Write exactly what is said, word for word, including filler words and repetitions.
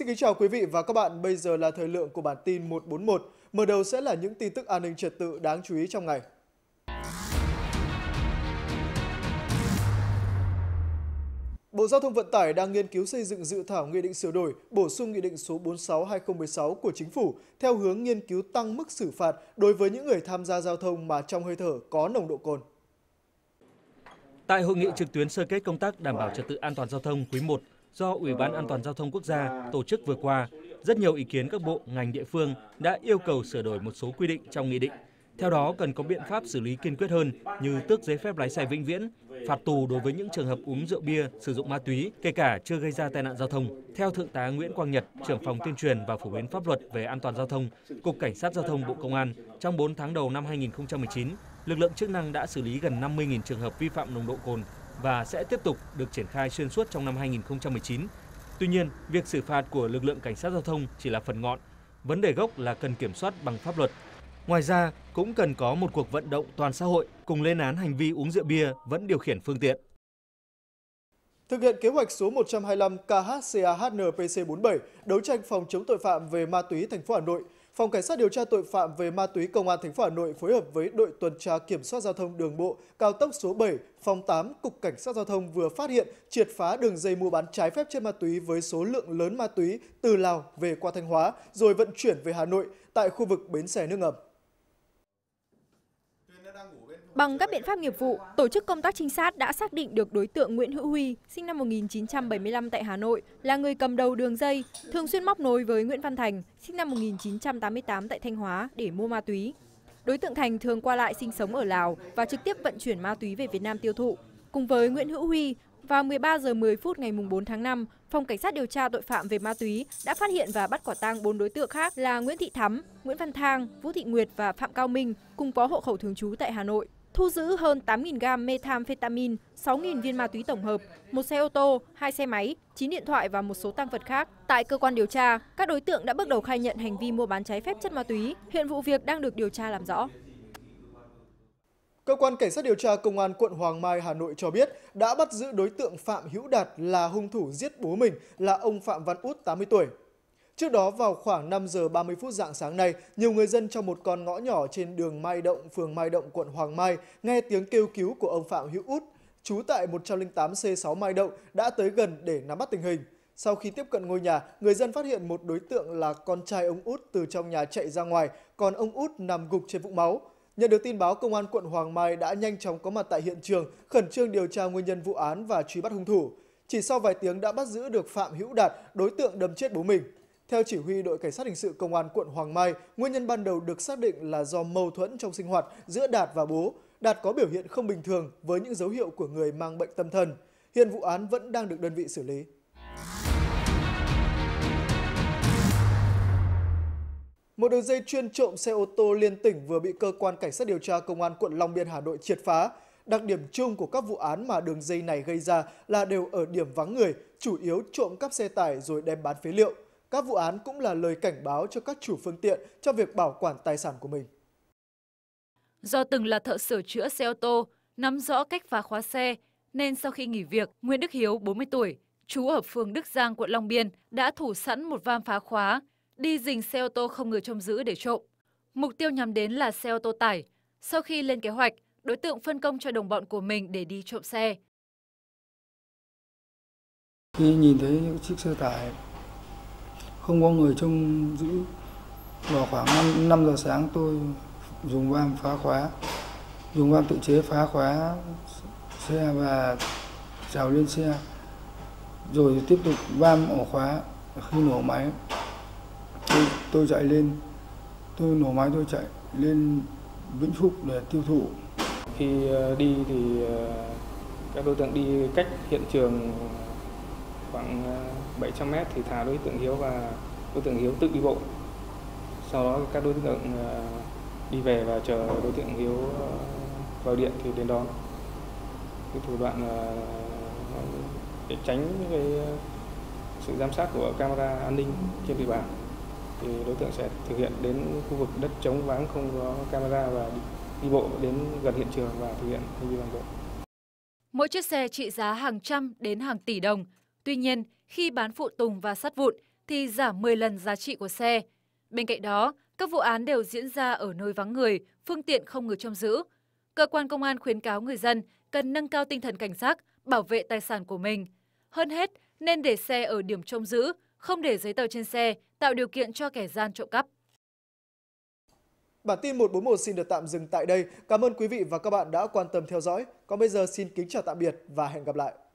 Xin kính chào quý vị và các bạn, bây giờ là thời lượng của bản tin một bốn một. Mở đầu sẽ là những tin tức an ninh trật tự đáng chú ý trong ngày. Bộ Giao thông Vận tải đang nghiên cứu xây dựng dự thảo nghị định sửa đổi, bổ sung nghị định số bốn mươi sáu trên hai nghìn không trăm mười sáu của Chính phủ theo hướng nghiên cứu tăng mức xử phạt đối với những người tham gia giao thông mà trong hơi thở có nồng độ cồn. Tại hội nghị trực tuyến sơ kết công tác đảm bảo trật tự an toàn giao thông quý một do Ủy ban An toàn giao thông quốc gia tổ chức vừa qua, rất nhiều ý kiến các bộ, ngành địa phương đã yêu cầu sửa đổi một số quy định trong nghị định. Theo đó, cần có biện pháp xử lý kiên quyết hơn như tước giấy phép lái xe vĩnh viễn, phạt tù đối với những trường hợp uống rượu bia, sử dụng ma túy, kể cả chưa gây ra tai nạn giao thông. Theo Thượng tá Nguyễn Quang Nhật, trưởng phòng tuyên truyền và phổ biến pháp luật về an toàn giao thông, Cục Cảnh sát Giao thông Bộ Công an, trong bốn tháng đầu năm hai nghìn không trăm mười chín, lực lượng chức năng đã xử lý gần năm mươi nghìn trường hợp vi phạm nồng độ cồn và sẽ tiếp tục được triển khai xuyên suốt trong năm hai nghìn không trăm mười chín. Tuy nhiên, việc xử phạt của lực lượng cảnh sát giao thông chỉ là phần ngọn. Vấn đề gốc là cần kiểm soát bằng pháp luật. Ngoài ra, cũng cần có một cuộc vận động toàn xã hội cùng lên án hành vi uống rượu bia vẫn điều khiển phương tiện. Thực hiện kế hoạch số một trăm hai mươi lăm K H C A H N P C bốn mươi bảy đấu tranh phòng chống tội phạm về ma túy thành phố Hà Nội, Phòng Cảnh sát điều tra tội phạm về ma túy Công an thành phố Hà Nội phối hợp với đội tuần tra kiểm soát giao thông đường bộ cao tốc số bảy, phòng tám, Cục Cảnh sát Giao thông vừa phát hiện triệt phá đường dây mua bán trái phép chất ma túy với số lượng lớn ma túy từ Lào về qua Thanh Hóa rồi vận chuyển về Hà Nội tại khu vực bến xe nước ngầm. Bằng các biện pháp nghiệp vụ, tổ chức công tác trinh sát đã xác định được đối tượng Nguyễn Hữu Huy, sinh năm một nghìn chín trăm bảy mươi lăm tại Hà Nội, là người cầm đầu đường dây, thường xuyên móc nối với Nguyễn Văn Thành, sinh năm một nghìn chín trăm tám mươi tám tại Thanh Hóa để mua ma túy. Đối tượng Thành thường qua lại sinh sống ở Lào và trực tiếp vận chuyển ma túy về Việt Nam tiêu thụ. Cùng với Nguyễn Hữu Huy, vào mười ba giờ mười phút ngày bốn tháng năm, Phòng Cảnh sát điều tra tội phạm về ma túy đã phát hiện và bắt quả tang bốn đối tượng khác là Nguyễn Thị Thắm, Nguyễn Văn Thang, Vũ Thị Nguyệt và Phạm Cao Minh, cùng có hộ khẩu thường trú tại Hà Nội. Thu giữ hơn tám nghìn gam methamphetamine, sáu nghìn viên ma túy tổng hợp, một xe ô tô, hai xe máy, chín điện thoại và một số tang vật khác. Tại cơ quan điều tra, các đối tượng đã bước đầu khai nhận hành vi mua bán trái phép chất ma túy. Hiện vụ việc đang được điều tra làm rõ. Cơ quan Cảnh sát điều tra Công an quận Hoàng Mai, Hà Nội cho biết đã bắt giữ đối tượng Phạm Hữu Đạt là hung thủ giết bố mình là ông Phạm Văn Út, tám mươi tuổi. Trước đó, vào khoảng năm giờ ba mươi phút rạng sáng nay, nhiều người dân trong một con ngõ nhỏ trên đường Mai Động, phường Mai Động, quận Hoàng Mai nghe tiếng kêu cứu của ông Phạm Hữu Út, trú tại một trăm lẻ tám C sáu Mai Động, đã tới gần để nắm bắt tình hình. Sau khi tiếp cận ngôi nhà, người dân phát hiện một đối tượng là con trai ông Út từ trong nhà chạy ra ngoài, còn ông Út nằm gục trên vũng máu. Nhận được tin báo, Công an quận Hoàng Mai đã nhanh chóng có mặt tại hiện trường, khẩn trương điều tra nguyên nhân vụ án và truy bắt hung thủ. Chỉ sau vài tiếng đã bắt giữ được Phạm Hữu Đạt, đối tượng đâm chết bố mình. Theo chỉ huy đội Cảnh sát hình sự Công an quận Hoàng Mai, nguyên nhân ban đầu được xác định là do mâu thuẫn trong sinh hoạt giữa Đạt và bố. Đạt có biểu hiện không bình thường với những dấu hiệu của người mang bệnh tâm thần. Hiện vụ án vẫn đang được đơn vị xử lý. Một đường dây chuyên trộm xe ô tô liên tỉnh vừa bị cơ quan Cảnh sát điều tra Công an quận Long Biên, Hà Nội triệt phá. Đặc điểm chung của các vụ án mà đường dây này gây ra là đều ở điểm vắng người, chủ yếu trộm cắp xe tải rồi đem bán phế liệu. Các vụ án cũng là lời cảnh báo cho các chủ phương tiện trong việc bảo quản tài sản của mình. Do từng là thợ sửa chữa xe ô tô, nắm rõ cách phá khóa xe, nên sau khi nghỉ việc, Nguyễn Đức Hiếu, bốn mươi tuổi, trú ở phường Đức Giang, quận Long Biên, đã thủ sẵn một vam phá khóa, đi rình xe ô tô không người trông giữ để trộm. Mục tiêu nhắm đến là xe ô tô tải. Sau khi lên kế hoạch, đối tượng phân công cho đồng bọn của mình để đi trộm xe. Khi nhìn thấy những chiếc xe tải không có người trông giữ, vào khoảng năm giờ sáng tôi dùng vam phá khóa, dùng vam tự chế phá khóa xe và trèo lên xe, rồi tiếp tục vam ổ khóa. Khi nổ máy, tôi, tôi chạy lên, tôi nổ máy tôi chạy lên Vĩnh Phúc để tiêu thụ. Khi đi thì các đối tượng đi cách hiện trường khoảng bảy trăm mét thì thả đối tượng Hiếu và đối tượng Hiếu tự đi bộ. Sau đó các đối tượng đi về và chờ đối tượng Hiếu vào điện thì đến đón. Cái thủ đoạn để tránh cái sự giám sát của camera an ninh trên địa bàn thì đối tượng sẽ thực hiện đến khu vực đất trống vắng không có camera và đi, đi bộ đến gần hiện trường và thực hiện hành vi phạm tội. Mỗi chiếc xe trị giá hàng trăm đến hàng tỷ đồng. Tuy nhiên, khi bán phụ tùng và sắt vụn thì giảm mười lần giá trị của xe. Bên cạnh đó, các vụ án đều diễn ra ở nơi vắng người, phương tiện không người trông giữ. Cơ quan công an khuyến cáo người dân cần nâng cao tinh thần cảnh giác, bảo vệ tài sản của mình. Hơn hết, nên để xe ở điểm trông giữ, không để giấy tờ trên xe, tạo điều kiện cho kẻ gian trộm cắp. Bản tin một bốn một xin được tạm dừng tại đây. Cảm ơn quý vị và các bạn đã quan tâm theo dõi. Còn bây giờ xin kính chào tạm biệt và hẹn gặp lại.